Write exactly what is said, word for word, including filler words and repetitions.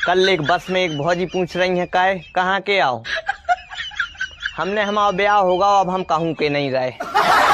कल एक बस में एक भौजी पूछ रही है काहे कहाँ के आओ। हमने हमारा ब्याह होगा अब हम कहूँ के नहीं रहे।